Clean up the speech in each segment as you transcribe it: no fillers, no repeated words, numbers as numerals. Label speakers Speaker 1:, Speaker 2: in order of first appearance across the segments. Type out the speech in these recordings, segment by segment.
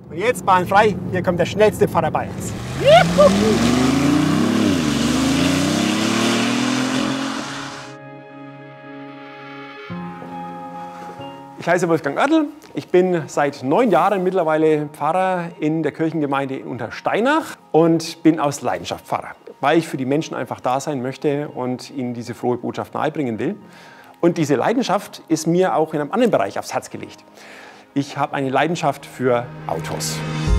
Speaker 1: Und jetzt Bahn frei, hier kommt der schnellste Fahrer Bayerns. Ich heiße Wolfgang Oertel, ich bin seit 9 Jahren mittlerweile Pfarrer in der Kirchengemeinde in Untersteinach und bin aus Leidenschaft Pfarrer, weil ich für die Menschen einfach da sein möchte und ihnen diese frohe Botschaft nahebringen will. Und diese Leidenschaft ist mir auch in einem anderen Bereich aufs Herz gelegt. Ich habe eine Leidenschaft für Autos.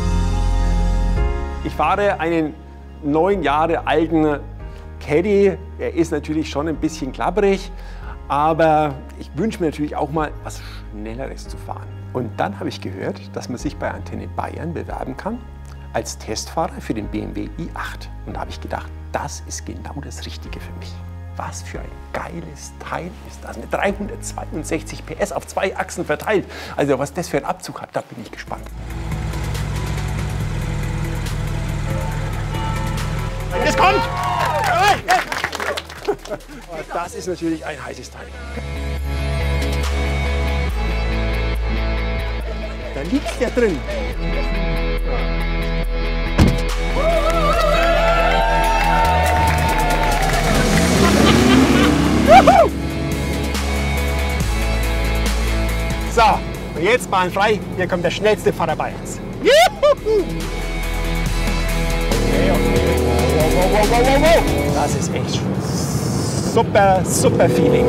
Speaker 1: Ich fahre einen 9 Jahre alten Caddy. Er ist natürlich schon ein bisschen klapperig, aber ich wünsche mir natürlich auch mal was Schnelleres zu fahren. Und dann habe ich gehört, dass man sich bei Antenne Bayern bewerben kann als Testfahrer für den BMW i8. Und da habe ich gedacht, das ist genau das Richtige für mich. Was für ein geiles Teil ist das, mit 362 PS auf 2 Achsen verteilt. Also was das für ein Abzug hat, da bin ich gespannt. Es kommt! Das ist natürlich ein heißes Teil. Da liegt der drin. So, und jetzt Bahn frei, hier kommt der schnellste Fahrer Bayerns. Wow. Das ist echt super Feeling.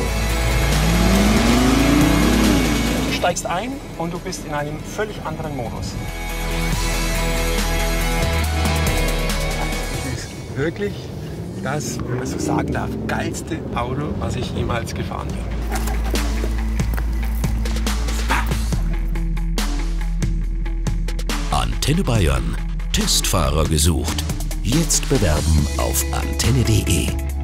Speaker 1: Du steigst ein und du bist in einem völlig anderen Modus. Das ist wirklich das, wenn man so sagen darf, geilste Auto, was ich jemals gefahren bin.
Speaker 2: Antenne Bayern. Testfahrer gesucht. Jetzt bewerben auf antenne.de.